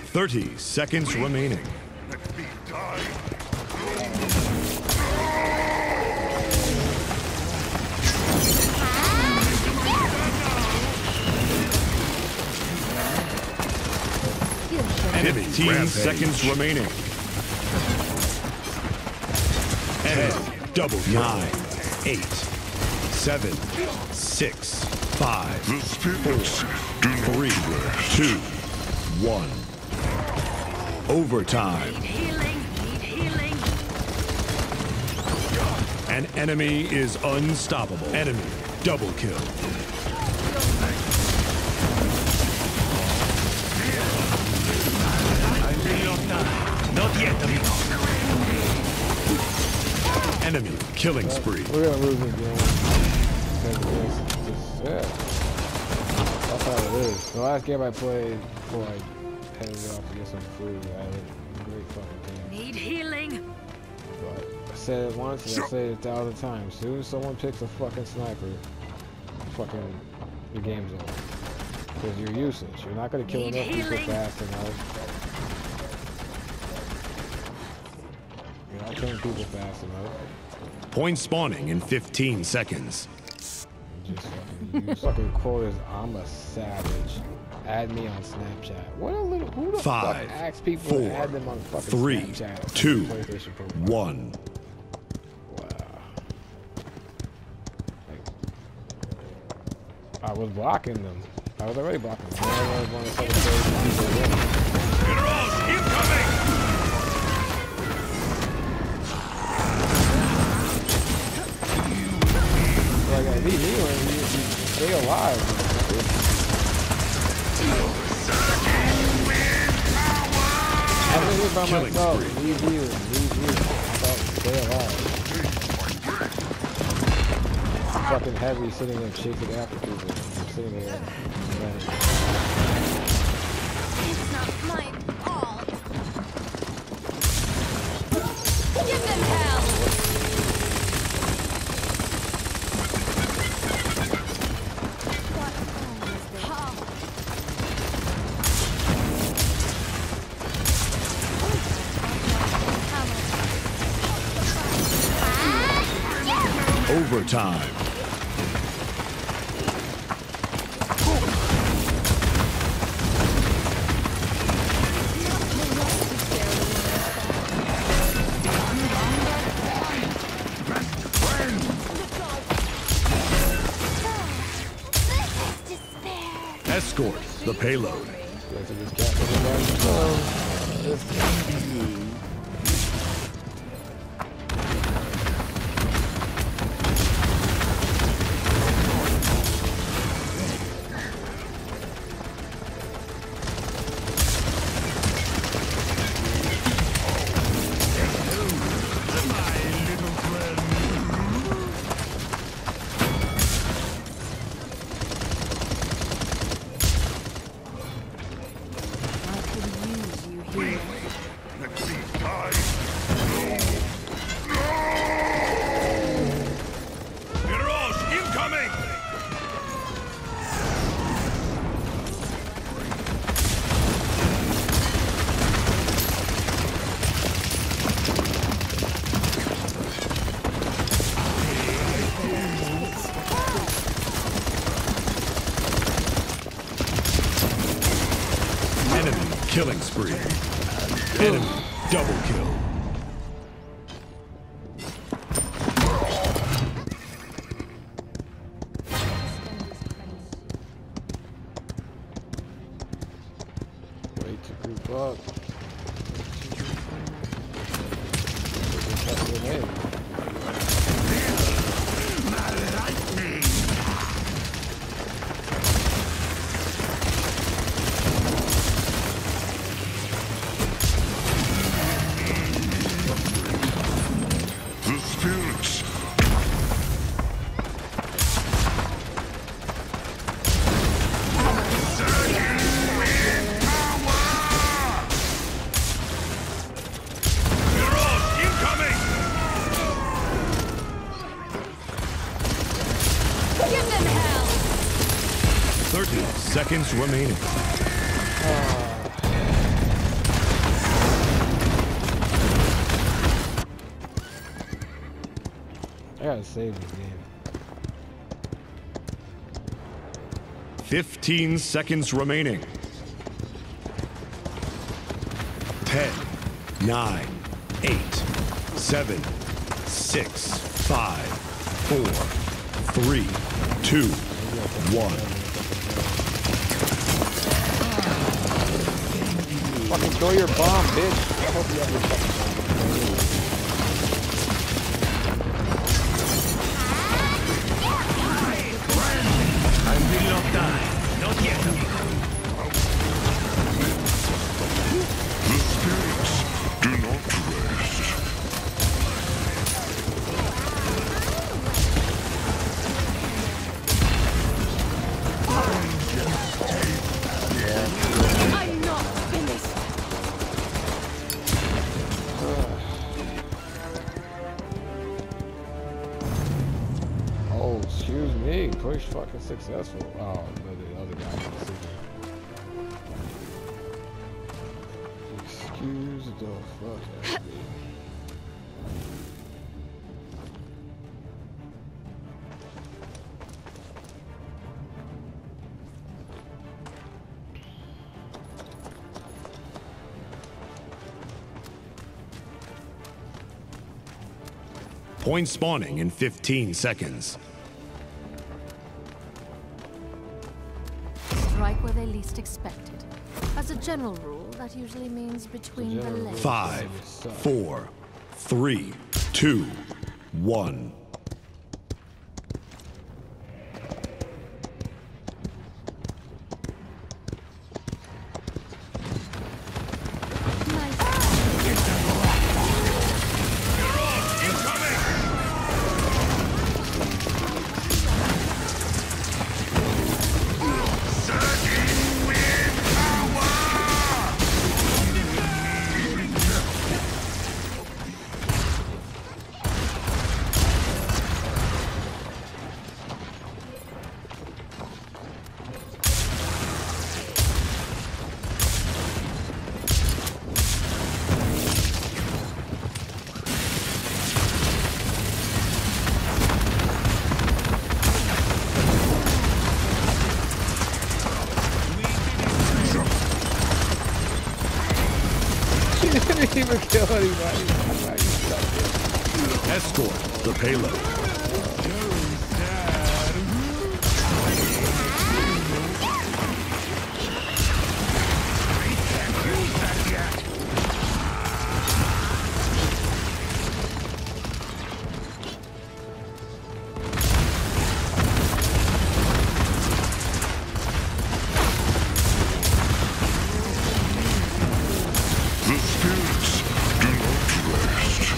30 seconds remaining. Let me die. Enemy 15 seconds remaining. Enemy double kill. 9, 8, 7, 6, 5, 4, 3, 2, 1. Overtime. Need healing. An enemy is unstoppable. Enemy double kill. Not yet, amigo. Enemy killing spree. We're gonna lose this game. Yeah. That's how it is. The last game I played before I headed off to get some food, I had a great fucking team. Need healing. But I said it once and I said it 1,000 times. As soon as someone picks a fucking sniper, the game's over. Because you're useless. You're not gonna kill Need enough people healing. fast enough. You're not killing people fast enough. Point spawning in 15 seconds. Just fucking use fucking quote is I'm a savage. Add me on Snapchat. What a little who the 5, fuck asks people 4, to add them on fucking 3, Snapchat? 2, PlayStation profile? 1. Wow. Like, I was blocking them. I was already blocking them. I was one of the fucking people win. Generals, incoming! Like at least you stay alive. I'm in here by Killing myself. spree. Leave you. Stay alive. Fucking heavy sitting there chasing after people. I'm sitting there. It's not my fault. Give them hell. Overtime. Escort the payload. Let me die. Generals, incoming! Enemy killing spree. Enemy double kill. Wait to group up. The spirits. Generals, incoming! Give them hell. 30 seconds remaining. I gotta save this game. 15 seconds remaining. 10, 9, 8, 7, 6, 5, 4, 3, 2, 1. Fucking throw your bomb, bitch. I hope you have your fucking bomb. I will not die. Not yet, amigo. The spirits do not rest. I'm not finished. Oh, excuse me. Push fucking successful. Oh, no, the other guy. Excuse the fuck out of me. Point spawning in 15 seconds. Strike where they least expect it. As a general rule, that usually means between the legs. 5, 4, 3, 2, 1. Didn't even kill anybody. Escort the payload. The spirits do not rest.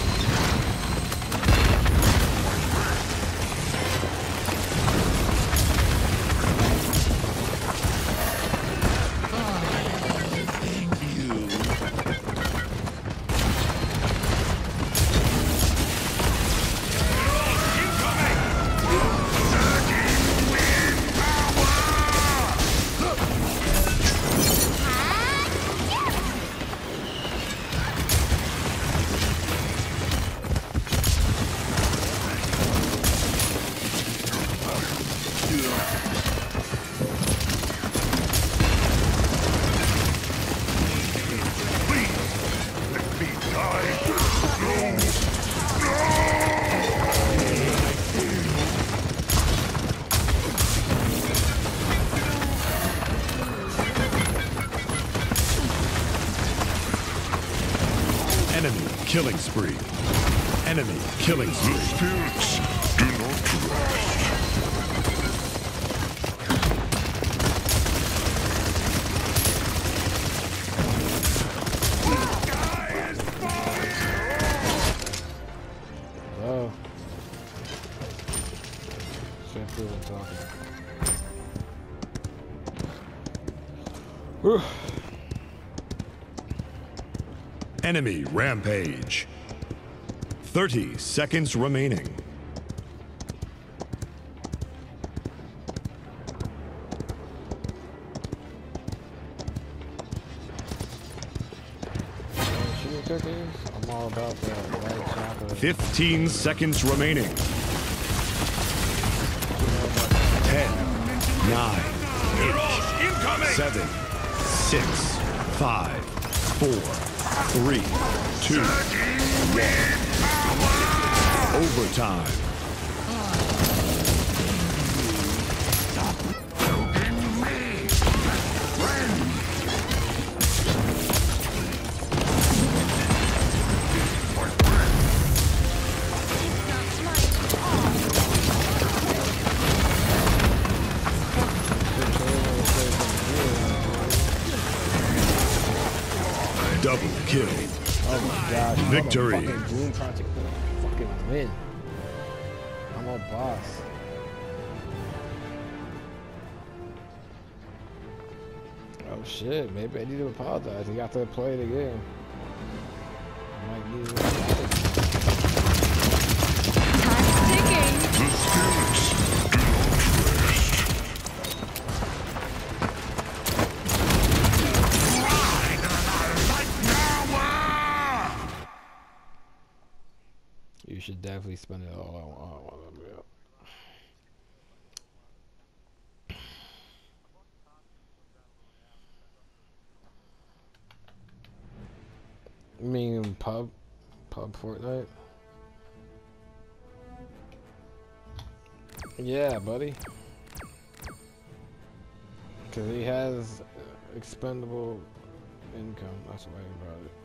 Enemy killing spree. Enemy killing The spree. spirits do not rest. Oh. Shit, feel what I'm talking. Whew. Enemy rampage. 30 seconds remaining. Chicken cookies? I'm all about that white chocolate. 15 seconds remaining. Heroes incoming! 7, 6, 5, 4, 3, 2, 1. Overtime. Double kill. Oh my gosh. Victory. I'm a fucking Doom trying to fucking win. I'm a boss. Oh shit, maybe I need to apologize. You got to play it again. I might need to apologize. Time's ticking. The spirits do not rest. You should definitely spend it all on You mean pub Fortnite? Yeah, buddy. Cause he has expendable income. That's why he brought it.